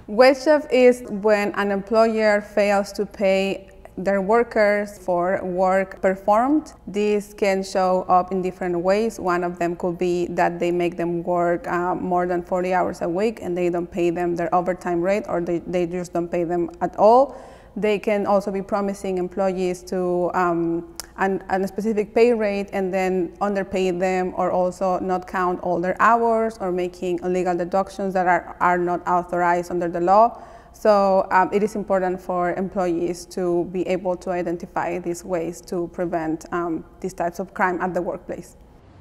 Wage theft is when an employer fails to pay their workers for work performed. This can show up in different ways. One of them could be that they make them work more than 40 hours a week and they don't pay them their overtime rate, or they just don't pay them at all. They can also be promising employees to a specific pay rate and then underpay them, or also not count all their hours, or making illegal deductions that are not authorized under the law. So it is important for employees to be able to identify these ways to prevent these types of crime at the workplace.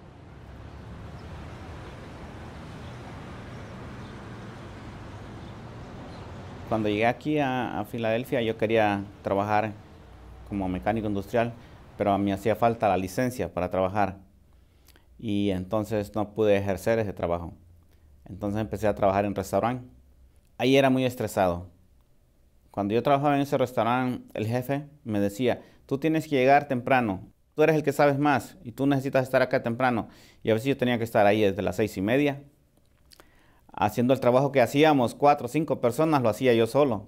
Cuando llegué aquí a Filadelfia, yo quería trabajar como mecánico industrial, pero a mí hacía falta la licencia para trabajar. Y entonces no pude ejercer ese trabajo. Entonces empecé a trabajar en restaurante. Ahí era muy estresado. Cuando yo trabajaba en ese restaurante, el jefe me decía, tú tienes que llegar temprano. Tú eres el que sabes más y tú necesitas estar acá temprano. Y a veces yo tenía que estar ahí desde las 6:30. Haciendo el trabajo que hacíamos 4 o 5 personas, lo hacía yo solo.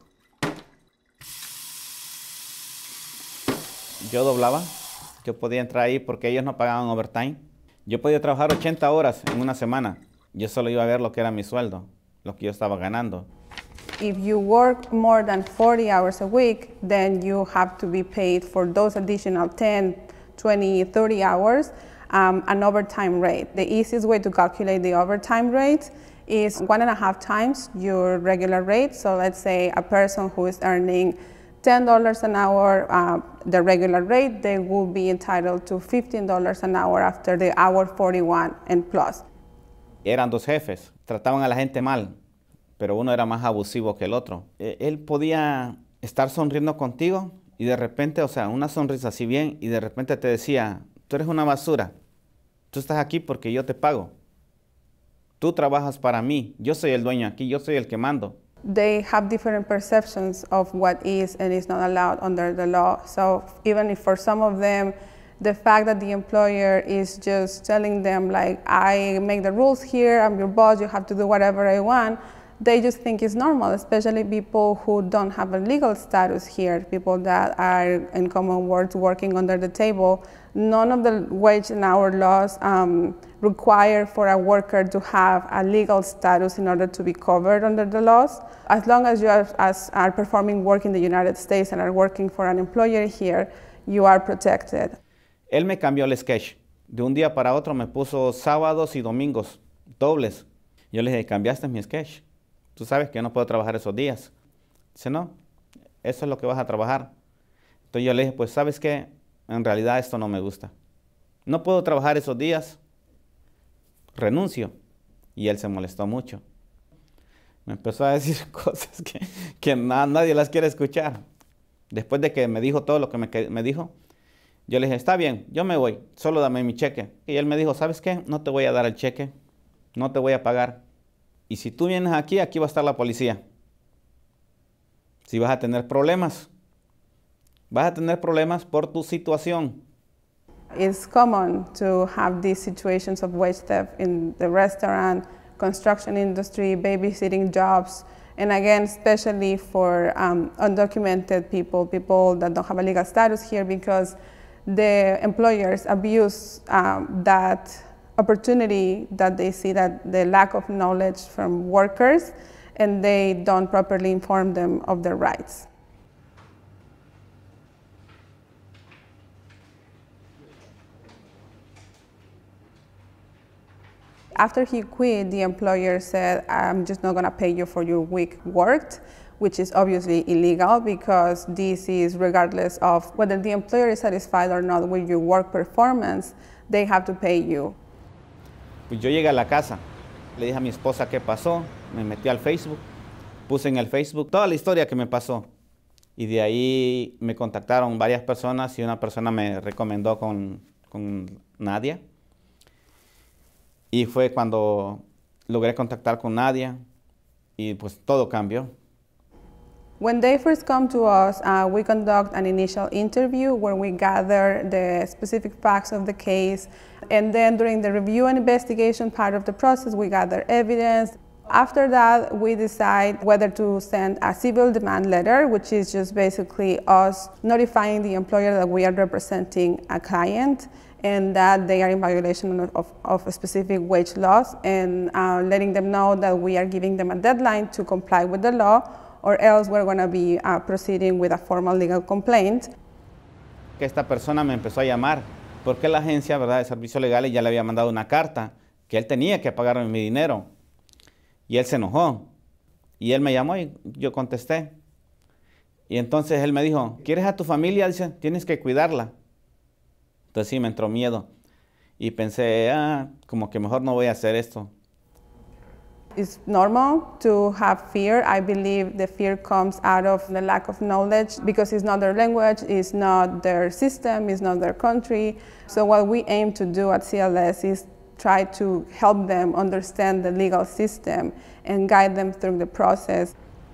Yo doblaba, yo podía entrar ahí porque ellos no pagaban overtime. Yo podía trabajar 80 horas en una semana. Yo solo iba a ver lo que era mi sueldo, lo que yo estaba ganando. If you work more than 40 hours a week, then you have to be paid for those additional 10, 20, 30 hours, an overtime rate. The easiest way to calculate the overtime rate is 1.5 times your regular rate. So let's say a person who is earning $10 an hour, the regular rate, they will be entitled to $15 an hour after the hour 41 and plus. Eran dos jefes, trataban a la gente mal, pero uno era más abusivo que el otro. Él podía estar sonriendo contigo y de repente, o sea, una sonrisa así bien, y de repente te decía, tú eres una basura, tú estás aquí porque yo te pago. Tú trabajas para mí, yo soy el dueño aquí, yo soy el que mando. They have different perceptions of what is and is not allowed under the law. So even if for some of them, the fact that the employer is just telling them like, I make the rules here, I'm your boss, you have to do whatever I want, they just think it's normal, especially people who don't have a legal status here, people that are in common words working under the table. None of the wage and hour laws require for a worker to have a legal status in order to be covered under the laws. As long as you are performing work in the United States and are working for an employer here, you are protected. Él me cambió el sketch. De un día para otro me puso sábados y domingos dobles. Yo le dije, cambiaste mi sketch. Tú sabes que yo no puedo trabajar esos días. Dice, no, eso es lo que vas a trabajar. Entonces yo le dije, pues, ¿sabes qué? En realidad esto no me gusta. No puedo trabajar esos días. Renuncio. Y él se molestó mucho. Me empezó a decir cosas que nadie las quiere escuchar. Después de que me dijo todo lo que me dijo, yo le dije, está bien, yo me voy, solo dame mi cheque. Y él me dijo, ¿sabes qué? No te voy a dar el cheque, no te voy a pagar. Y si tú vienes aquí, aquí va a estar la policía. Si vas a tener problemas por tu situación. It's common to have these situations of wage theft in the restaurant, construction industry, babysitting jobs, and again, especially for undocumented people, people that don't have a legal status here, because the employers abuse that opportunity that they see, that the lack of knowledge from workers, and they don't properly inform them of their rights. After he quit, the employer said, I'm just not going to pay you for your week worked, which is obviously illegal because this is regardless of whether the employer is satisfied or not with your work performance, they have to pay you. Pues yo llegué a la casa, le dije a mi esposa qué pasó, me metí al Facebook, puse en el Facebook toda la historia que me pasó. Y de ahí me contactaron varias personas y una persona me recomendó con Nadia. Y fue cuando logré contactar con Nadia y pues todo cambió. When they first come to us, we conduct an initial interview where we gather the specific facts of the case. And then during the review and investigation part of the process, we gather evidence. After that, we decide whether to send a civil demand letter, which is just basically us notifying the employer that we are representing a client and that they are in violation of specific wage laws, and letting them know that we are giving them a deadline to comply with the law, or else we're going to be proceeding with a formal legal complaint. Que esta persona me empezó a llamar porque la agencia, ¿verdad?, de servicios legales ya le había mandado una carta que él tenía que pagarme mi dinero. Y él se enojó. Y él me llamó y yo contesté. Y entonces él me dijo, ¿quieres a tu familia? Dice, tienes que cuidarla. Entonces sí, me entró miedo. Y pensé, como que mejor no voy a hacer esto. It's normal to have fear. I believe the fear comes out of the lack of knowledge because it's not their language, it's not their system, it's not their country. So what we aim to do at CLS is try to help them understand the legal system and guide them through the process.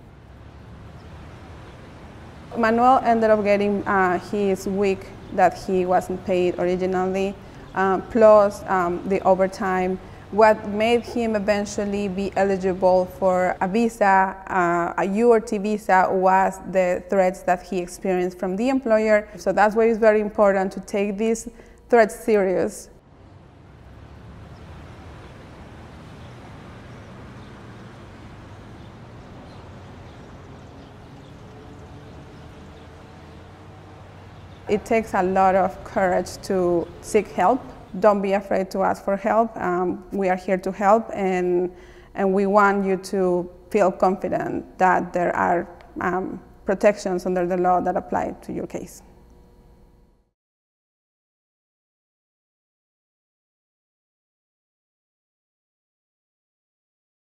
Manuel ended up getting his week that he wasn't paid originally, plus the overtime. What made him eventually be eligible for a visa, a URT visa, was the threats that he experienced from the employer. So that's why it's very important to take these threats serious. It takes a lot of courage to seek help. Don't be afraid to ask for help. We are here to help, and we want you to feel confident that there are protections under the law that apply to your case.